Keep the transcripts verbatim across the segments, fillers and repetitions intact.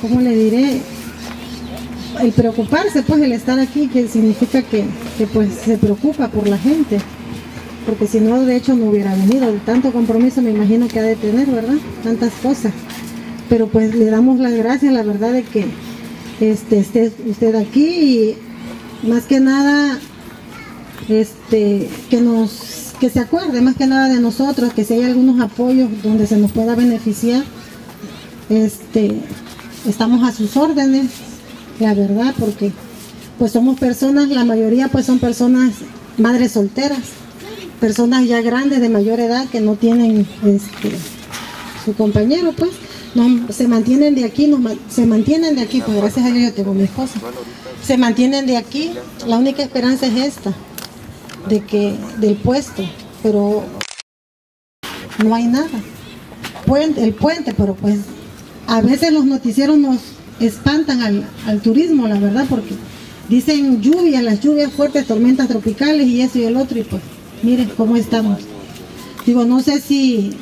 ¿cómo le diré? El preocuparse, pues el estar aquí, que significa que, que pues se preocupa por la gente, porque si no, de hecho no hubiera venido. Tanto compromiso me imagino que ha de tener, ¿verdad? Tantas cosas. Pero pues le damos las gracias, la verdad, de que este, esté usted aquí y más que nada este, que nos que se acuerde más que nada de nosotros, que si hay algunos apoyos donde se nos pueda beneficiar, este, estamos a sus órdenes, la verdad, porque pues somos personas, la mayoría pues son personas madres solteras, personas ya grandes de mayor edad que no tienen este, su compañero, pues no, se mantienen de aquí, nos, se mantienen de aquí, pues gracias a Dios yo tengo mi esposa, se mantienen de aquí, la única esperanza es esta, de que del puesto, pero no hay nada, puente, el puente, pero pues a veces los noticieros nos espantan al, al turismo, la verdad, porque dicen lluvias, las lluvias fuertes, tormentas tropicales y eso y el otro, y pues miren cómo estamos. Digo, no sé si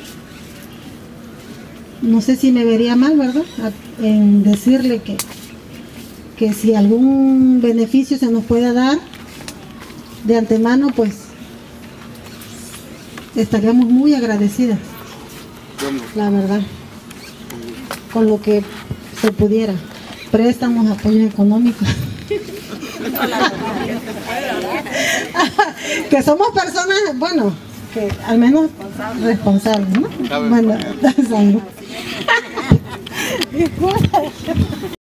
no sé si me vería mal, ¿verdad?, en decirle que que si algún beneficio se nos pueda dar de antemano, pues estaríamos muy agradecidas, la verdad, con lo que se pudiera, préstamos, apoyos económicos. Que somos personas, bueno, que al menos responsables, ¿no? Bueno,